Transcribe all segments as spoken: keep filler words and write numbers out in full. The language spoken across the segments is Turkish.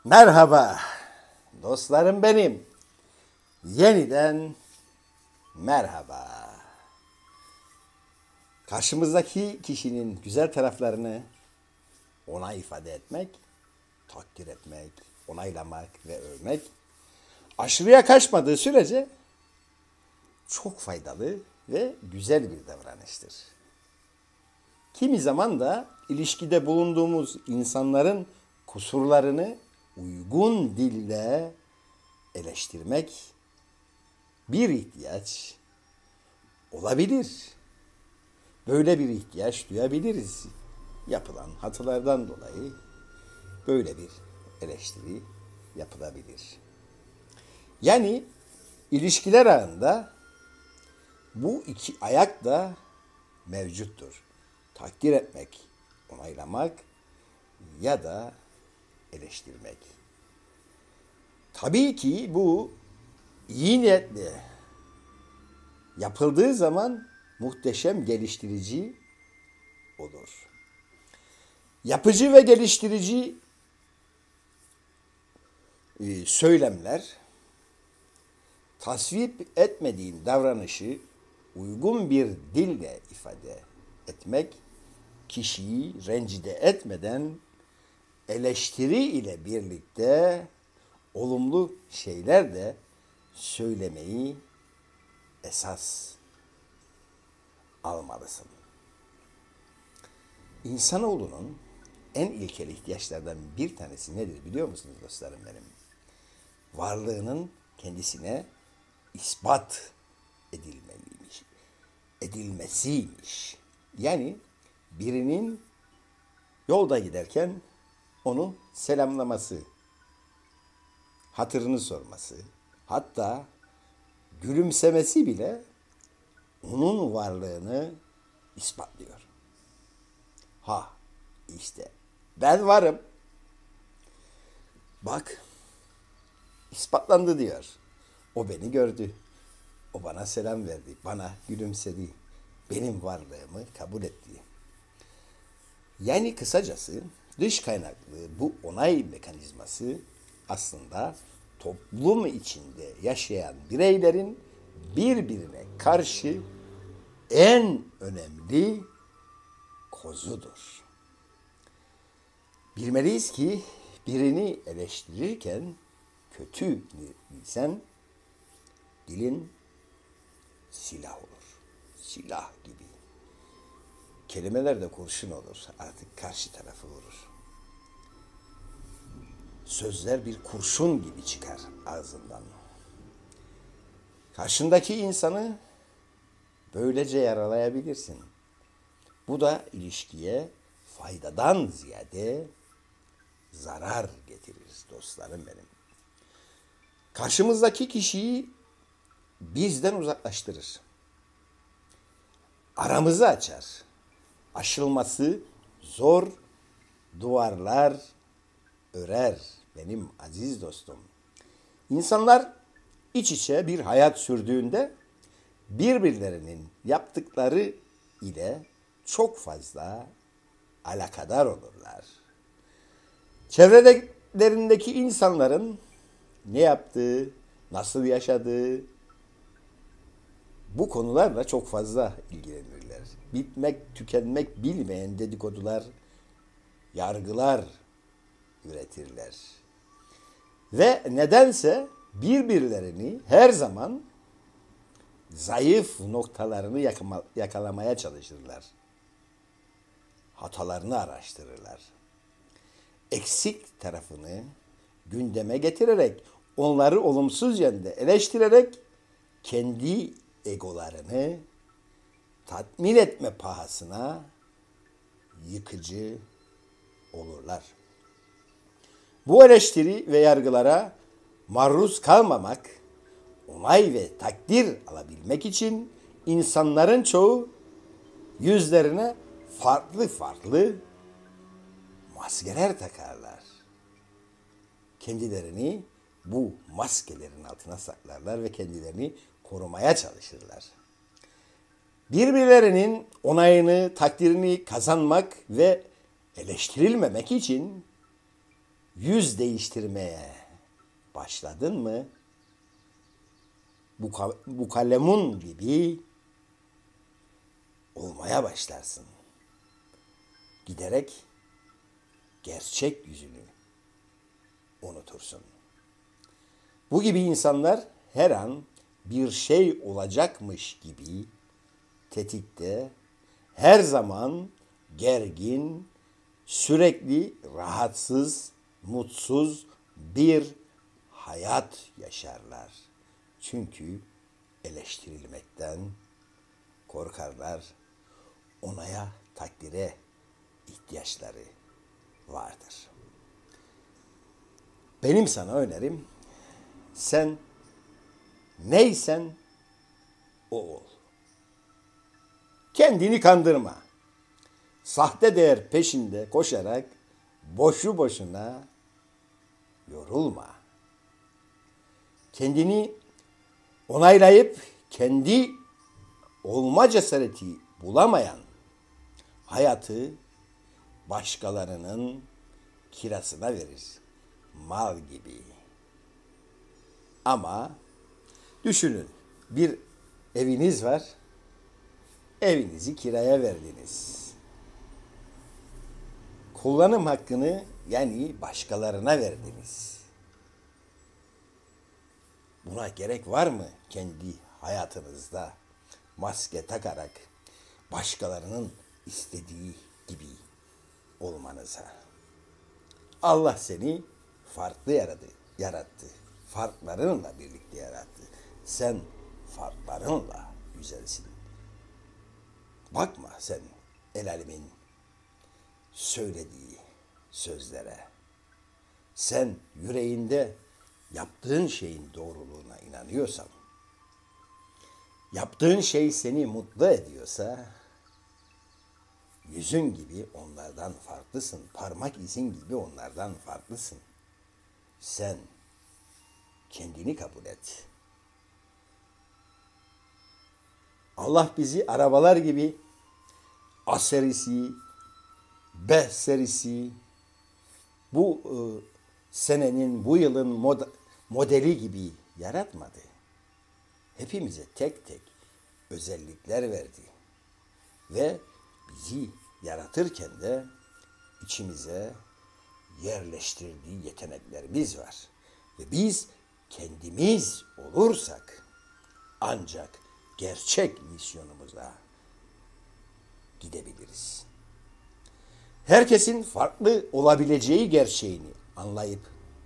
Merhaba dostlarım benim. Yeniden merhaba. Karşımızdaki kişinin güzel taraflarını ona ifade etmek, takdir etmek, onaylamak ve övmek aşırıya kaçmadığı sürece çok faydalı ve güzel bir davranıştır. Kimi zaman da ilişkide bulunduğumuz insanların kusurlarını uygun dille eleştirmek bir ihtiyaç olabilir. Böyle bir ihtiyaç duyabiliriz. Yapılan hatalardan dolayı böyle bir eleştiri yapılabilir. Yani ilişkiler ağında bu iki ayak da mevcuttur. Takdir etmek, onaylamak ya da eleştirmek. Tabii ki bu iyi niyetle yapıldığı zaman muhteşem geliştirici olur. Yapıcı ve geliştirici e, söylemler tasvip etmediğin davranışı uygun bir dille ifade etmek, kişiyi rencide etmeden eleştiri ile birlikte olumlu şeyler de söylemeyi esas almalısın. İnsanoğlunun en ilkel ihtiyaçlardan bir tanesi nedir biliyor musunuz dostlarım benim? Varlığının kendisine ispat edilmeliymiş, edilmesiymiş. Yani birinin yolda giderken onu selamlaması, hatırını sorması, hatta gülümsemesi bile onun varlığını ispatlıyor. Ha işte ben varım. Bak ispatlandı diyor. O beni gördü. O bana selam verdi. Bana gülümsedi. Benim varlığımı kabul etti. Yani kısacası dış kaynaklı bu onay mekanizması aslında toplum içinde yaşayan bireylerin birbirine karşı en önemli kozudur. Bilmeliyiz ki birini eleştirirken kötü niyetliysen dilin silah olur. Silah gibi. Kelimeler de kurşun olur. Artık karşı tarafı vurur. Sözler bir kurşun gibi çıkar ağzından. Karşındaki insanı böylece yaralayabilirsin. Bu da ilişkiye faydadan ziyade zarar getirir dostlarım benim. Karşımızdaki kişiyi bizden uzaklaştırır. Aramızı açar. Aşılması zor duvarlar örer benim aziz dostum. İnsanlar iç içe bir hayat sürdüğünde birbirlerinin yaptıkları ile çok fazla alakadar olurlar. Çevrelerindeki insanların ne yaptığı, nasıl yaşadığı bu konularla çok fazla ilgilenirler. Bitmek, tükenmek bilmeyen dedikodular, yargılar üretirler. Ve nedense birbirlerini her zaman zayıf noktalarını yakalamaya çalışırlar. Hatalarını araştırırlar. Eksik tarafını gündeme getirerek, onları olumsuz yönde eleştirerek kendi egolarını tatmin etme pahasına yıkıcı olurlar. Bu eleştiri ve yargılara maruz kalmamak, onay ve takdir alabilmek için insanların çoğu yüzlerine farklı farklı maskeler takarlar. Kendilerini bu maskelerin altına saklarlar ve kendilerini korumaya çalışırlar. Birbirlerinin onayını, takdirini kazanmak ve eleştirilmemek için yüz değiştirmeye başladın mı? Bu, bu kalemun gibi olmaya başlarsın. Giderek gerçek yüzünü unutursun. Bu gibi insanlar her an bir şey olacakmış gibi tetikte, her zaman gergin, sürekli rahatsız, mutsuz bir hayat yaşarlar. Çünkü eleştirilmekten korkarlar. Onaya, takdire ihtiyaçları vardır. Benim sana önerim, sen neysen o ol. Kendini kandırma. Sahte değer peşinde koşarak boşu boşuna yorulma. Kendini onaylayıp kendi olma cesareti bulamayan hayatı başkalarının kirasına verir. Mal gibi. Ama düşünün, bir eviniz var. Evinizi kiraya verdiniz. Kullanım hakkını yani başkalarına verdiniz. Buna gerek var mı kendi hayatınızda maske takarak başkalarının istediği gibi olmanıza? Allah seni farklı yaradı, yarattı. Farklarınla birlikte yarattı. Sen farklarınla güzelsin. Bakma sen el alemin söylediği sözlere. Sen yüreğinde yaptığın şeyin doğruluğuna inanıyorsan, yaptığın şey seni mutlu ediyorsa, yüzün gibi onlardan farklısın, parmak izin gibi onlardan farklısın. Sen kendini kabul et. Allah bizi arabalar gibi A serisi, B serisi, bu e, senenin, bu yılın mod modeli gibi yaratmadı. Hepimize tek tek özellikler verdi. Ve bizi yaratırken de içimize yerleştirdiği yeteneklerimiz var. Ve biz kendimiz olursak ancak gerçek misyonumuza gidebiliriz. Herkesin farklı olabileceği gerçeğini anlayıp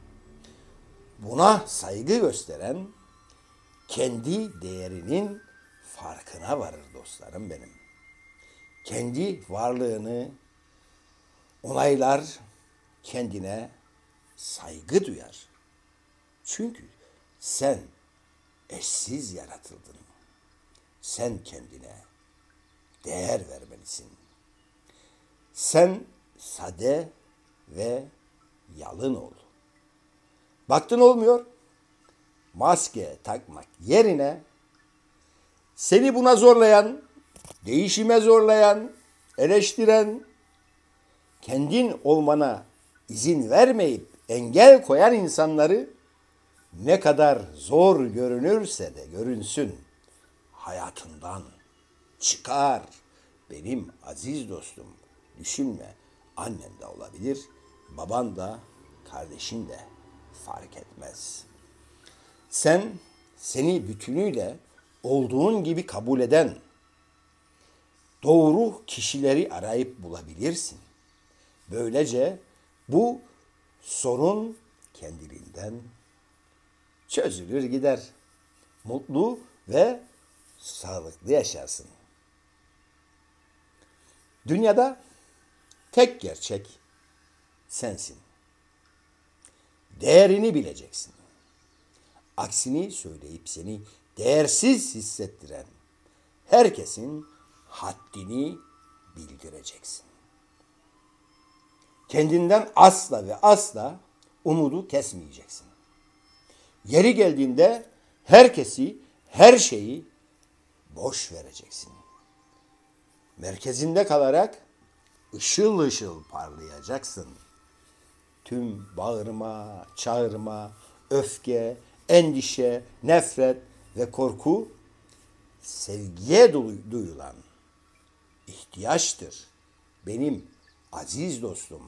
buna saygı gösteren kendi değerinin farkına varır dostlarım benim. Kendi varlığını onaylar, kendine saygı duyar. Çünkü sen eşsiz yaratıldın. Sen kendine değer vermelisin. Sen sade ve yalın ol. Baktın olmuyor, maske takmak yerine seni buna zorlayan, değişime zorlayan, eleştiren, kendin olmana izin vermeyip engel koyan insanları ne kadar zor görünürse de görünsün, hayatından çıkar. Benim aziz dostum, düşünme, annen de olabilir, baban da, kardeşin de fark etmez. Sen seni bütünüyle olduğun gibi kabul eden doğru kişileri arayıp bulabilirsin. Böylece bu sorun kendiliğinden çözülür gider. Mutlu ve sağlıklı yaşarsın. Dünyada tek gerçek sensin. Değerini bileceksin. Aksini söyleyip seni değersiz hissettiren herkesin haddini bildireceksin. Kendinden asla ve asla umudu kesmeyeceksin. Yeri geldiğinde herkesi, her şeyi boş vereceksin. Merkezinde kalarak ışıl ışıl parlayacaksın. tüm bağırma, çağırma, öfke, endişe, nefret ve korku sevgiye duyulan ihtiyaçtır. Benim aziz dostum.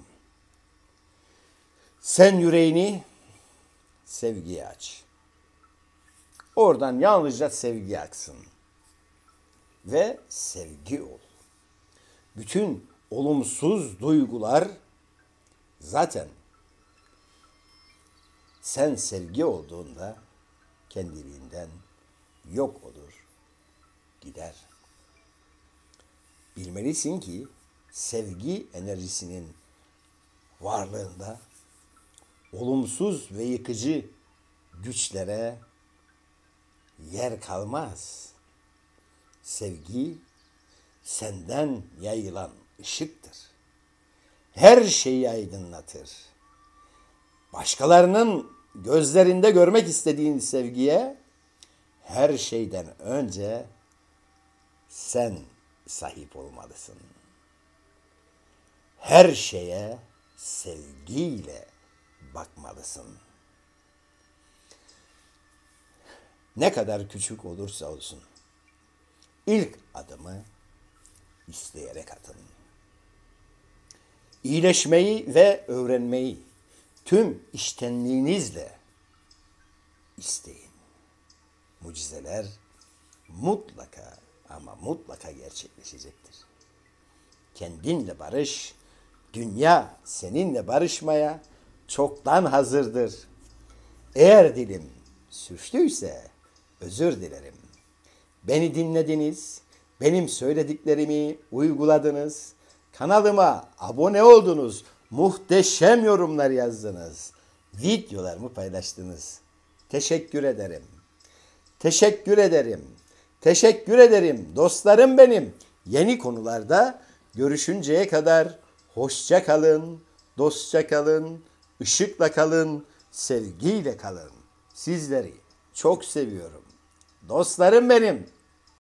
Sen yüreğini sevgiye aç. Oradan yalnızca sevgi aksın. Ve sevgi ol. Bütün olumsuz duygular zaten sen sevgi olduğunda kendiliğinden yok olur, gider. Bilmelisin ki sevgi enerjisinin varlığında olumsuz ve yıkıcı güçlere yer kalmaz. Sevgi senden yayılan ışıktır. Her şeyi aydınlatır. Başkalarının gözlerinde görmek istediğin sevgiye her şeyden önce sen sahip olmalısın. Her şeye sevgiyle bakmalısın. Ne kadar küçük olursa olsun ilk adımı isteyerek atın. İyileşmeyi ve öğrenmeyi tüm içtenliğinizle isteyin. Mucizeler mutlaka ama mutlaka gerçekleşecektir. Kendinle barış, dünya seninle barışmaya çoktan hazırdır. Eğer dilim sürçtüyse özür dilerim. Beni dinlediniz, benim söylediklerimi uyguladınız, kanalıma abone oldunuz, muhteşem yorumlar yazdınız, videolarımı paylaştınız. Teşekkür ederim. Teşekkür ederim. Teşekkür ederim dostlarım benim. Yeni konularda görüşünceye kadar hoşça kalın, dostça kalın, ışıkla kalın, sevgiyle kalın. Sizleri çok seviyorum. Dostlarım benim.